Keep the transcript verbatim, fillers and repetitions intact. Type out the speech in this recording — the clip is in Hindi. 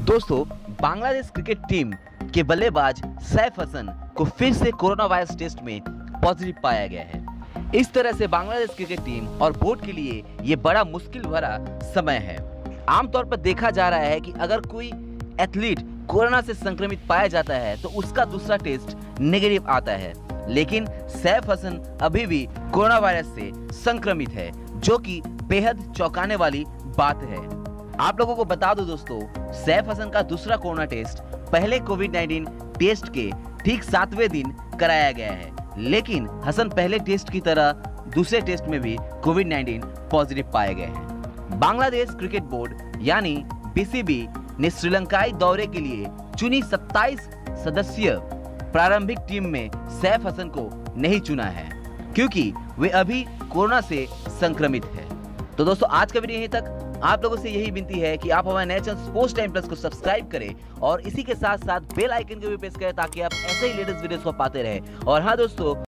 दोस्तों, बांग्लादेश क्रिकेट टीम के बल्लेबाज सैफ हसन को फिर से कोरोना वायरस टेस्ट में पॉजिटिव पाया गया है। इस तरह से बांग्लादेश क्रिकेट टीम और बोर्ड के लिए ये बड़ा मुश्किल भरा समय है। आमतौर पर देखा जा रहा है कि अगर कोई एथलीट कोरोना से संक्रमित पाया जाता है तो उसका दूसरा टेस्ट नेगेटिव आता है, लेकिन सैफ हसन अभी भी कोरोना वायरस से संक्रमित है, जो कि बेहद चौंकाने वाली बात है। आप लोगों को बता दो दोस्तों, सैफ हसन का दूसरा कोरोना टेस्ट पहले कोविड नाइनटीन टेस्ट के ठीक सातवें दिन कराया गया है, लेकिन हसन पहले टेस्ट की तरह दूसरे टेस्ट में भी कोविड नाइनटीन पॉजिटिव पाए गए हैं। बांग्लादेश क्रिकेट बोर्ड यानी बी सी बी ने श्रीलंकाई दौरे के लिए चुनी सत्ताईस सदस्यीय प्रारंभिक टीम में सैफ हसन को नहीं चुना है, क्योंकि वे अभी कोरोना से संक्रमित है। तो दोस्तों, आज का वीडियो यहीं तक। आप लोगों से यही विनती है कि आप हमारे नए चैनल स्पोर्ट्स टाइम प्लस को सब्सक्राइब करें और इसी के साथ साथ बेल आइकन को भी प्रेस करें, ताकि आप ऐसे ही लेटेस्ट वीडियोस को पाते रहें। और हाँ दोस्तों,